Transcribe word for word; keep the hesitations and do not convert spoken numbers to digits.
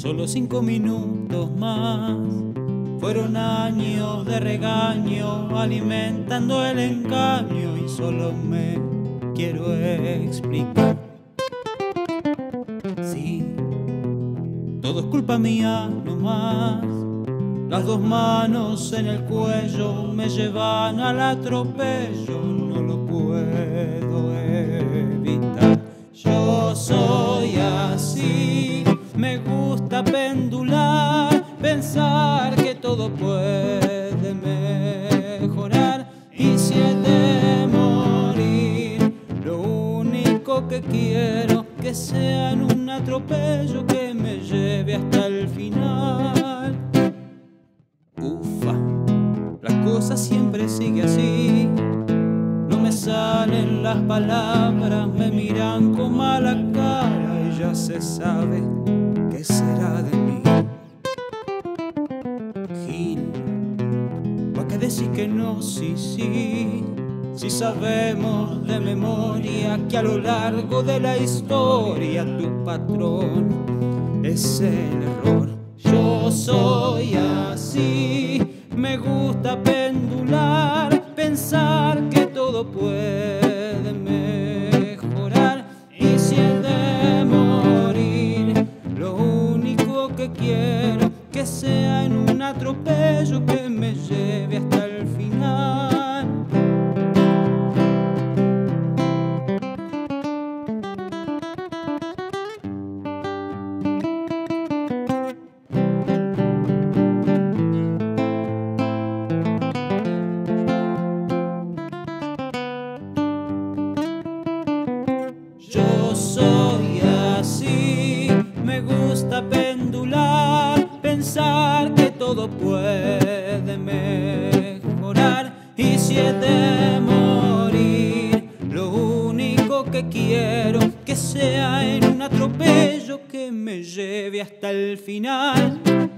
solo cinco minutos más. Fueron años de regaño alimentando el engaño y solo me quiero explicar. Sí, todo es culpa mía nomás. Las dos manos en el cuello me llevan al atropello, no lo puedo evitar. Yo soy así, me gusta pendular, pensar que todo puede mejorar. Y si he de morir, lo único que quiero que sea en un atropello que me lleve hasta el final. Ufa, la cosa siempre sigue así. No me salen las palabras, me miran con mala cara y ya se sabe qué será de mí. Gil, ¿pa' qué decir que no? Sí, sí. Si sabemos de memoria que a lo largo de la historia tu patrón es el error. Yo soy así, me gusta pendular, pensar que todo puede mejorar. Y si he de morir, lo único que quiero que sea en un atropello que me lleve hasta el final. Yo soy así, me gusta pendular, pensar que todo puede mejorar. Y si he de morir, lo único que quiero que sea en un atropello que me lleve hasta el final.